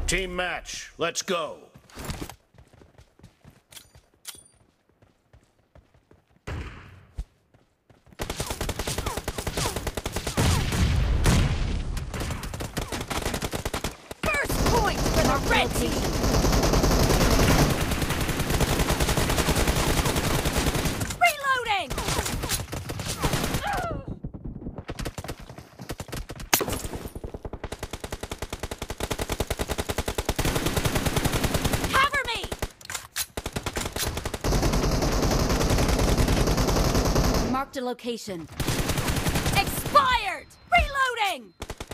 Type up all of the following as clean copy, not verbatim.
Team match, let's go. First point for the red team. Reloading. Cover me. Marked a location. Expired. Reloading.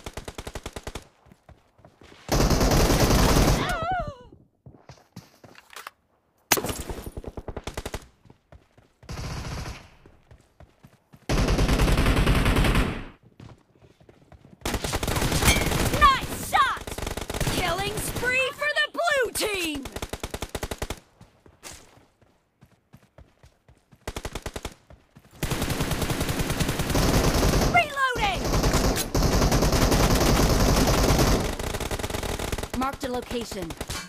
Nice shot! Killing spree for the blue team! Reloading! Marked a location.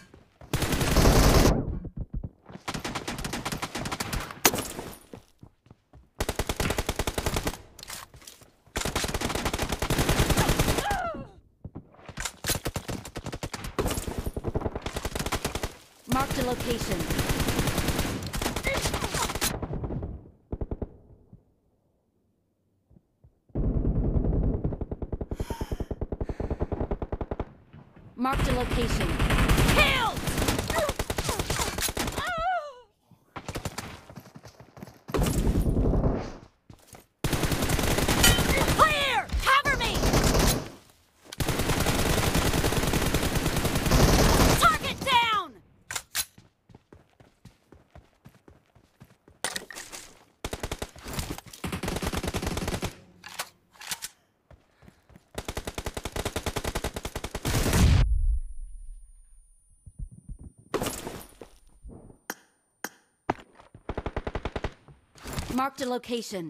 Marked a location. Marked a location. Killed! Clear! Cover me! Target down! Marked a location.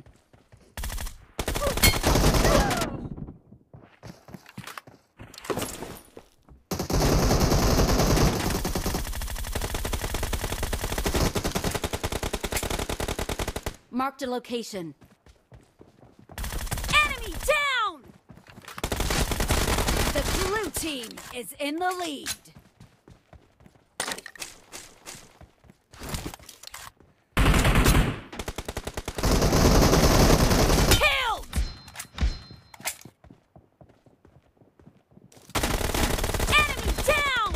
Marked a location. Enemy down! The blue team is in the lead. Killed! Enemy down!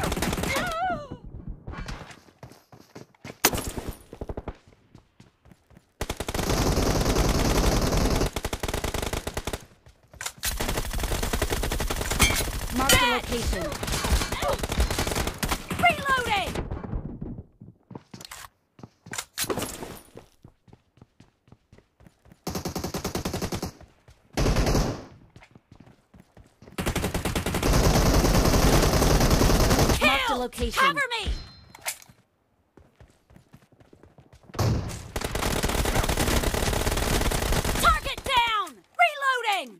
Marked a location. Reloading! Marked a location. Cover me! Target down! Reloading!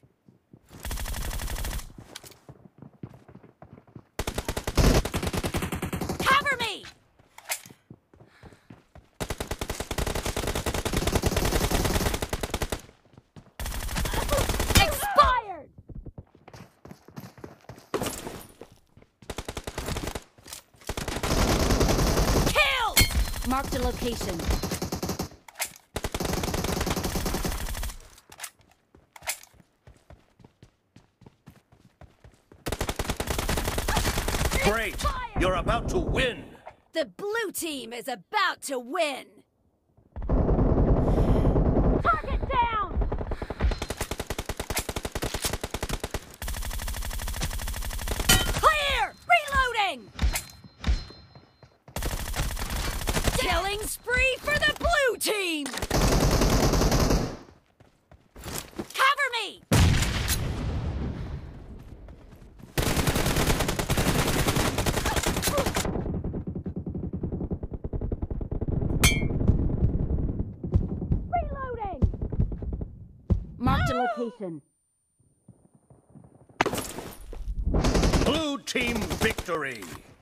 Cover me! Expired! Killed! Marked a location. Great, Expired! you're about to win. The blue team is about to win. Target down! Clear! Reloading! Killing spree for the blue team! Cover me! Marked a location. Blue Blue team victory!